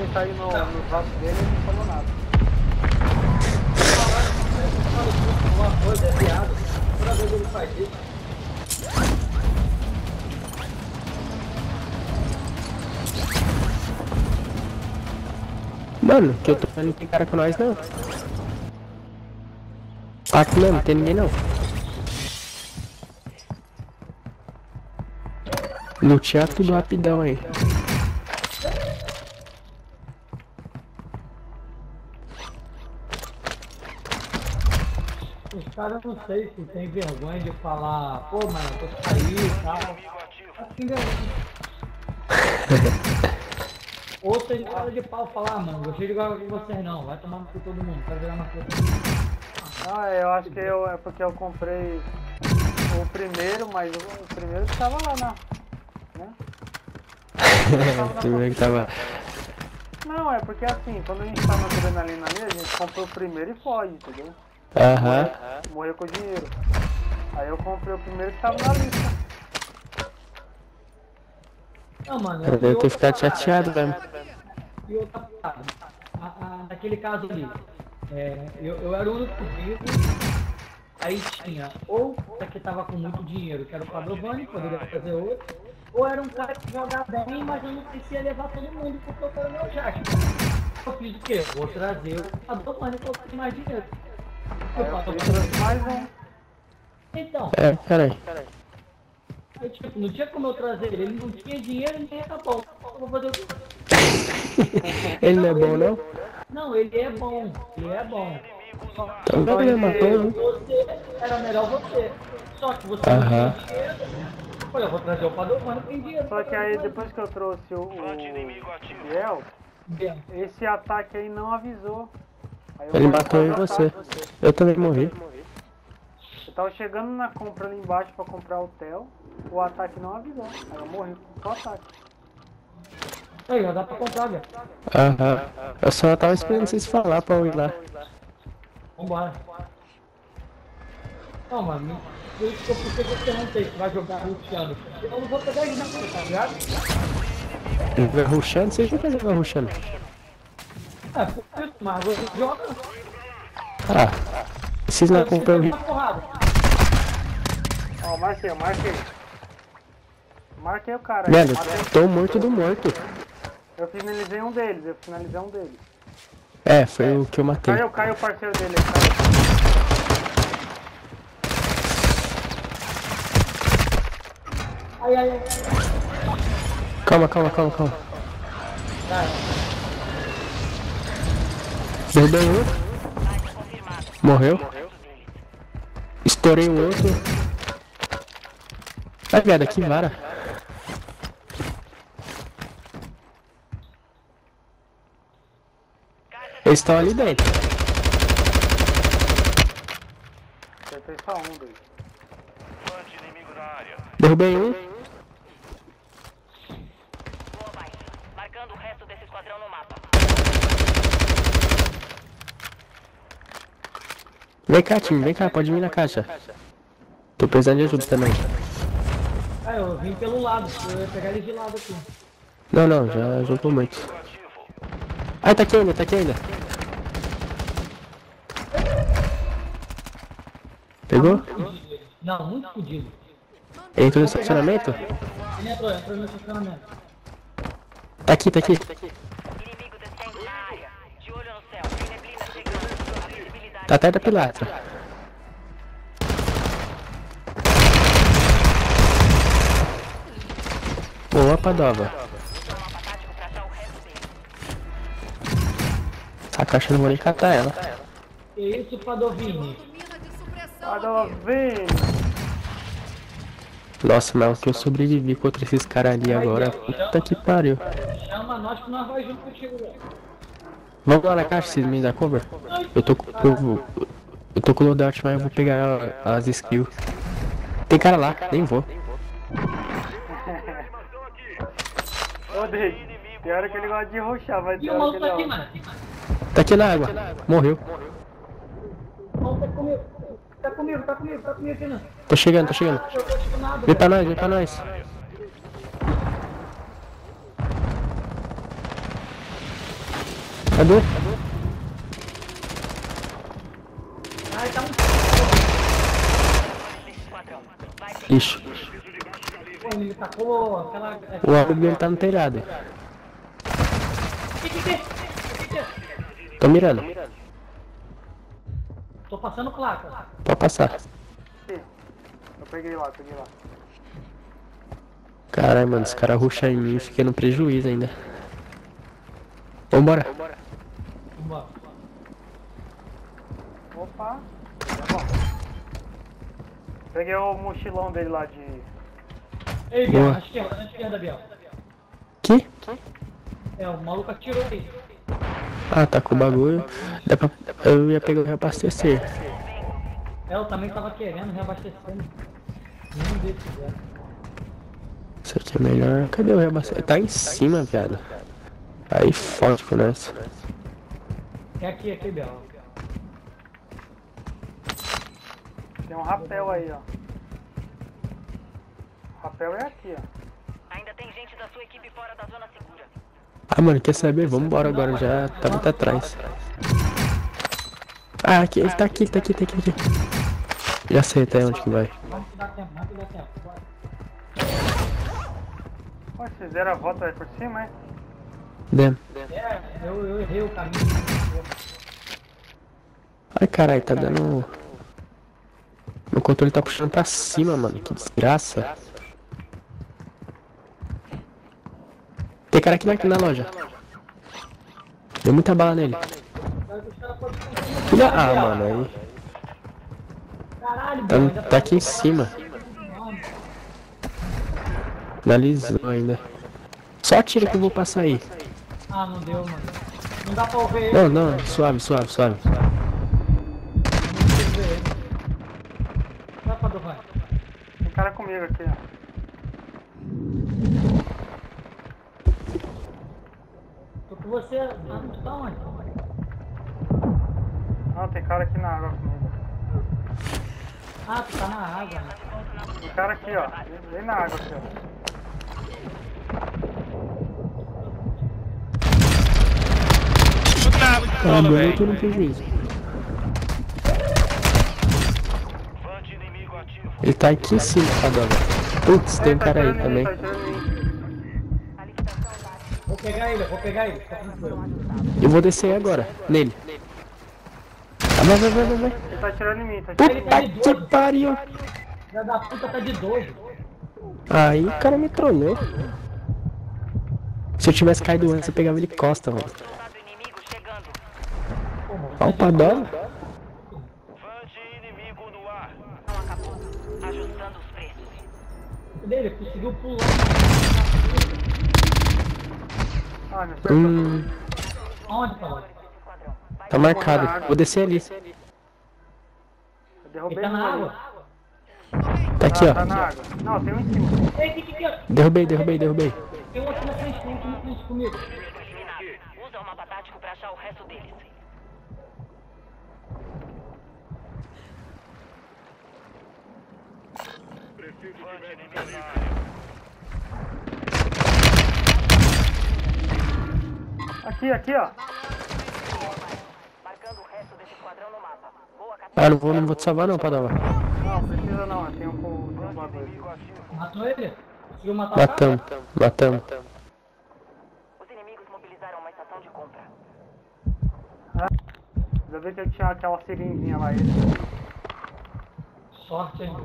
caí no braço dele e não falou nada. Uma coisa é piada. Toda vez ele faz isso. Mano, que eu tô vendo não tem cara com nós não. Aqui mesmo, não tem ninguém não. Lutear tudo rapidão aí. Os caras não sei se tem vergonha de falar, pô, mano, tô saindo e tal. Assim mesmo. Ou tem cara de pau falar, mano, gostei de jogar com vocês não, vai tomar no cu todo mundo, vai virar uma coisa. Ah, eu acho que é porque eu comprei o primeiro, mas o primeiro que tava lá na... né? Primeiro que tava... Não, é porque assim, quando a gente tá na adrenalina ali, a gente compra o primeiro e foge, entendeu? Aham. Morreu com o dinheiro. Aí eu comprei o primeiro que tava na lista. Não, mano, Eu devo ter ficado chateado mesmo. E outra parada, naquele caso ali, eu era o único vivo, aí tinha ou o que tava com muito dinheiro, que era o Padovani, poderia fazer outro, ou era um cara que jogava bem, mas eu não precisa levar todo mundo porque eu quero meu jato. Eu fiz o quê? Vou trazer o Padovani pra eu ter mais dinheiro. Aí eu trouxe mais um. Então, Peraí. aí, tipo, não tinha como eu trazer ele, ele não tinha dinheiro e nem era bom. Eu vou fazer o quê? Ele não é bom não? Não, ele é bom, ele é bom. Então vai me matou, Você, era melhor você. Só que você não tem dinheiro. Olha, eu vou trazer o Padovani, tem dinheiro. Só que aí depois que eu trouxe o Biel, esse ataque aí não avisou. Aí eu Ele morri matou eu e por você. ataque. Eu também morri. Eu tava chegando na compra ali embaixo pra comprar o Theo, o ataque não avisou. Aí eu morri com o ataque. Aí, já dá pra comprar, velho. Aham. Eu só tava esperando vocês falar pra eu ir lá. Vambora. Não, mano, por isso que eu pensei que eu perguntei se vai jogar Luciano. Eu não vou pegar ele na conta, tá ligado? Ele vai rushando? Vocês nunca jogam rushando? É, por isso, mas você joga. Ah. Vocês não compram o Porrada. Ó, marquei. Marquei o cara. Mano, Matei. tô morto do morto. Eu finalizei um deles. É, foi o que eu matei. Caiu o parceiro dele. Ai, ai, ai. Calma. Derrubei um. Morreu. Estourei o outro. Vai, viado, que vara. Eles estão ali dentro. Acertei só um deles. Derrubei um. Marcando o resto desse esquadrão no mapa. Vem cá, time, vem cá, pode vir na caixa. Tô precisando de ajuda também. Ah, eu vim pelo lado, eu ia pegar ele de lado aqui. Não, já jogou muito. Ai, tá aqui ainda. Pegou? Não, muito fodido. Ele entrou no estacionamento? Ele entrou no estacionamento. Tá aqui. Inimigo descendo na área. De olho no céu. Tem neblina chegando. A visibilidade. Tá atrás da pilastra. Boa, Padova. Essa caixa eu não vou nem catar ela. Que isso, Padovini? Nossa, mas o que eu sobrevivi contra esses caras ali agora. Puta que pariu. Chama nós que nós vamos junto contigo, velho. Vamos lá na caixa, vocês me dão cover? Eu tô com o loadout, mas eu vou pegar as skills. Tem cara lá, nem vou. Ô, Dave, tem hora que ele gosta de rushar, vai ter E o hora que maluco tá aqui, ele... mano. Tá aqui na água. Morreu. O maluco tá comigo aqui, não. Tô chegando. Eu tô chegando nada, Vem pra nós. Cadê? Ai, tá um... Desse esquadrão. Vai ter Ixi, Pô, ele tacou aquela... o amigo dele tá no telhado. Que? Tô mirando. Tô passando placa. Pode passar. Aqui. Eu peguei lá. Caralho, mano, os caras rusham em mim e fiquei no prejuízo ainda. Vambora. Vambora. Opa. Tá bom. Peguei o mochilão dele lá de... Ei, Biel, Boa. na esquerda, Biel. Que? É, o maluco atirou aí. Ah, tá com o bagulho. Eu ia pegar o reabastecer. Eu também tava querendo reabastecendo. Nenhum desses fizeram. Isso aqui é melhor. Cadê o reabastecer? Tá em cima, viado. Aí forte com essa. É aqui, Biel. Tem um rapel aí, ó. O rapel é aqui, ó. Ainda tem gente da sua equipe fora da zona segura. Ah, mano, quer saber? Vambora agora, já tá muito atrás. Ah, aqui, ele tá aqui. Já sei até onde que vai. Vamos que dá tempo. Bora. Pô, vocês fizeram a volta aí por cima, hein? Dem. É, eu errei o caminho. Ai, caralho, tá dando... Meu controle tá puxando pra cima, mano. Que desgraça. Tem cara aqui na loja. Deu muita bala nele. Ah, mano, aí... Caralho, Biel, ainda Tá aqui em cima. Finalizou ainda. Só atira que eu vou passar aí. Ah, não deu, mano. Não dá pra ouvir ele. Não, suave. Vai pra Dubai. Tem cara comigo aqui, ó. Tô com você. Ah, tu tá onde? Não, tem cara aqui na água comigo. Ah, tu tá na água, né? Tem cara aqui, ó. Vem na água aqui, ó. Ah, mano, eu tô no prejuízo. Ele tá aqui em cima, Padova. Putz, tem um cara aí também. Tá atirando em mim. Vou pegar ele. Tá tranquilo. Eu vou descer agora, nele. Ah, vai. Ele tá atirando em mim, tá atirando em mim. Puta que pariu. Filha da puta tá de 12. Aí o cara me trollou. Se eu tivesse caído antes, eu pegava ele costa, mano. Soldado inimigo chegando. Olha o Padova. Não acabou. Ajustando os preços. Cadê ele? Conseguiu pular. Ah, me acertou. Onde, Paulo? Esquadrão. Vai Tá marcado. Vou descer ali. Eu Ele derrubei tá na um ali. água. Tá aqui, Tá na ó. água. Não, tem um em cima. Ei, que é? Derrubei. Tem um aqui na frente, comigo. eliminado. Usa o mapa tático pra achar o resto deles. Aqui, ó. Marcando o resto desse esquadrão no mapa. Boa, Ah, não vou te salvar não, Padova. Não, precisa não. Tem um bagulho. Matou ele? Conseguiu matar o cara? Matamos. Os inimigos mobilizaram uma estação de compra. Já vi que ele tinha aquela seringuinha lá. Sorte, hein?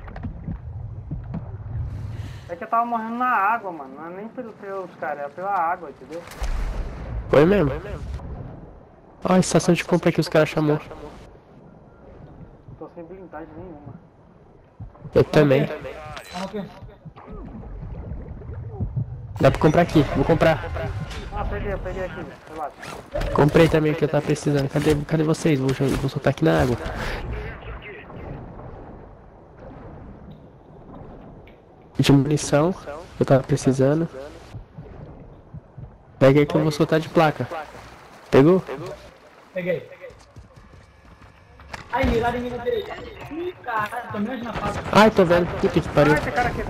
É que eu tava morrendo na água, mano. Não é nem pelos caras, é pela água, entendeu? Foi mesmo? Ó, a estação de compra que os caras chamou. Tô sem blindagem nenhuma. Eu também. Vamos aqui. Dá pra comprar aqui, vou comprar. Ah, eu peguei aqui, relaxa. Comprei também o que eu tava precisando. Cadê vocês? Vou soltar aqui na água. De munição, eu tava precisando. Pega aí que eu vou soltar de placa. Pegou? Peguei. Ai, miraram em mim na direita. Ih, caralho, tô mesmo na fase. Ai, tô vendo. Puta que pariu. Ah, tem cara aqui.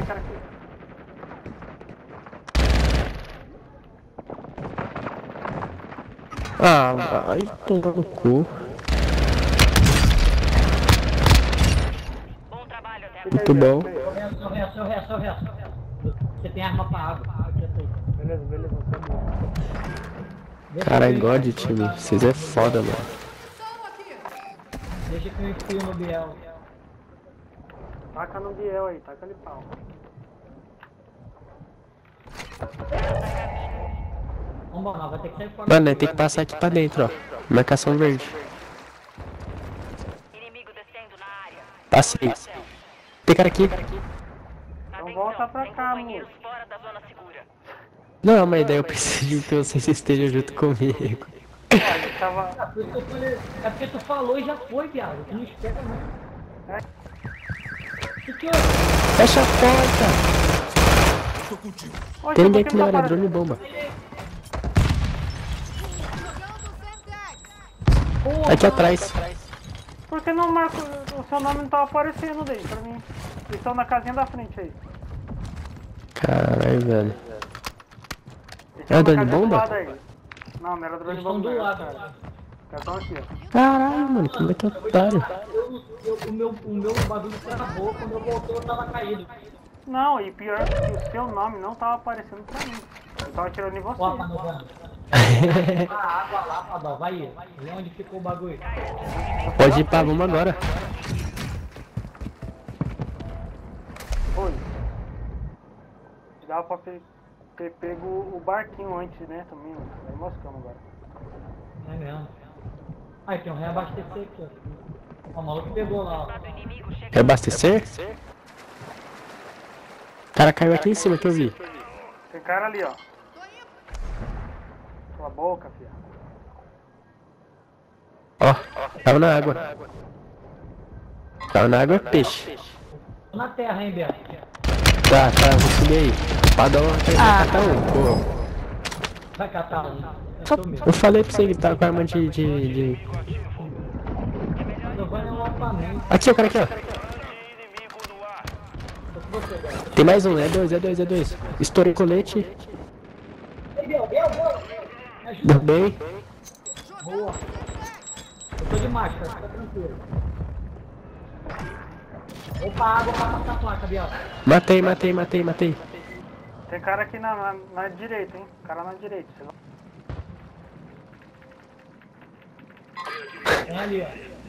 Ah, vai tomar no cu. Bom trabalho até agora. Muito bom. Seu resto. Você tem arma pra água. Aqui é tudo. Beleza, tá bom. Caralho, God, time. Vocês é foda, mano. Deixa que eu enfio no Biel. Taca no Biel aí, taca ali pau. Vambora, vai ter que sair fora. Mano, tem que passar aqui pra dentro, ó. Marcação verde. Inimigo descendo na área. Passei. Tem cara aqui. Atenção, volta pra tem cá, companheiros fora da zona segura. Não, mas daí eu preciso que vocês estejam junto comigo. A gente tava. Por isso que eu falei, é porque tu falou e já foi, viado. Tu não espera, não. Que é? Fecha a porta. Oxe, Tem ninguém por aqui que na não tá área, drone bomba. Aqui atrás. Por que não marca? O seu nome não tava aparecendo daí pra mim. Eles estão na casinha da frente aí. Caralho, velho. Eles É tão na drone casinha do bomba? lado aí. Não, não era drone Eles estão bomba. do não, lado. cara. Eles estão aqui, ó. Caralho, mano, como é que é otário? O meu bagulho travou, quando eu voltei eu tava caído. Não, e pior que o seu nome não tava aparecendo pra mim. Eu tava tirando em você. Ó, Panovano. A água lá, Padó, vai ir. Vê onde ficou o bagulho. Pode ir pra vamos agora. Oi. Dava pra ter pego o barquinho antes, né? Também. Aí moscamos agora. É mesmo. Aí tem um reabastecer aqui, ó. Ó, o maluco pegou lá, ó. Lado inimigo chega. Quer abastecer? O cara caiu aqui em cima que eu vi. Tem cara ali, ó. Cala a boca, filha. Ó, tava na água. Tava na água é peixe. Tô na terra, hein, Beto? Tá, vou subir aí. Padrão vai catar um. Pô. Vai catar um. Só- Eu falei pra você que tá com a arma de... Panovano é um alpamento. Aqui, o cara aqui, ó. Tô com você, Beto. Tem mais um, é dois. Estourei colete. Ei, Bel. Me ajuda. Deu bem. Boa. Eu tô de máscara, fica tranquilo. Opa, água pra passar a placa, Biel. Matei. Tem cara aqui na direita, hein? Cara na direita. Senão... Tem ali, ó.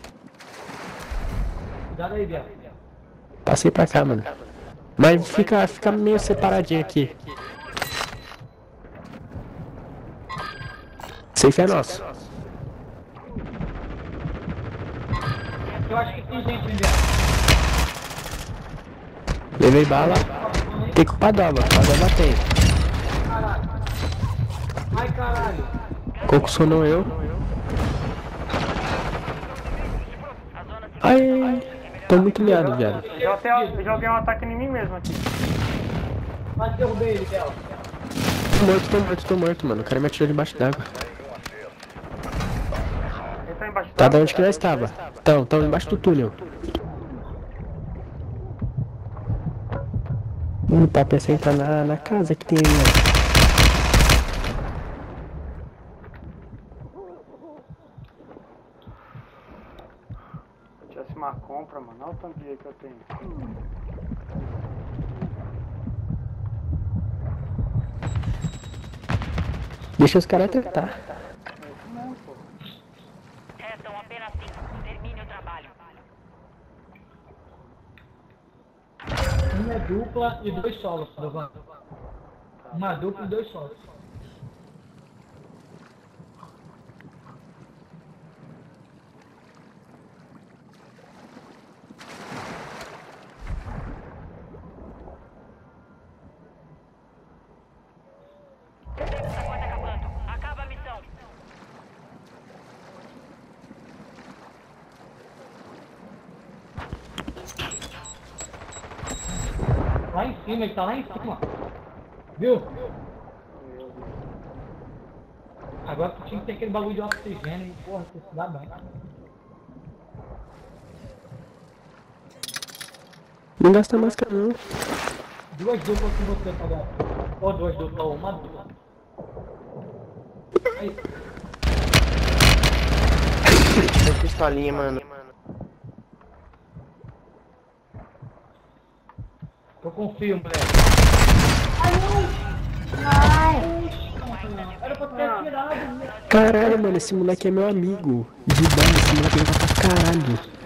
Cuidado aí, Biel. Passei pra cá, mano. Mas fica meio separadinho aqui. Safe é nosso. Eu acho que tem gente, hein, Biel. Levei bala. Tem que Padova tem. Caralho. Ai, caralho. Coco sonou eu. Ai, tô muito liado, viado. Eu joguei um ataque em mim mesmo aqui. Mas derrubei ele, Biel. Tô morto, mano. O cara me atirou debaixo d'água. Ele tá embaixo Tá d'água? de onde que nós estava? Tão embaixo do túnel. O papo é sentar na casa que tem aí, ó. Se eu tivesse uma compra, mano. Olha o tanto de dinheiro que eu tenho. Deixa os caras tentar. É isso mesmo, pô. Restam apenas 5. Termine o trabalho. Uma é dupla e 2 solos, Panovano. Uma dupla e 2 solos. O tempo está quase acabando. Acaba a missão. Lá em cima, ele tá lá em cima. Viu? Agora tu tinha que ter aquele bagulho de oxigênio e porra, você se dá bem. Não gasta máscara não. 2 duplas com você, tá bom? Ou 2 duplas, ou uma dupla. Aí. pistolinha, mano. Eu confio, moleque. Era pra ter atirado, né? Caralho, mano, esse moleque é meu amigo. De bala, esse moleque joga pra caralho.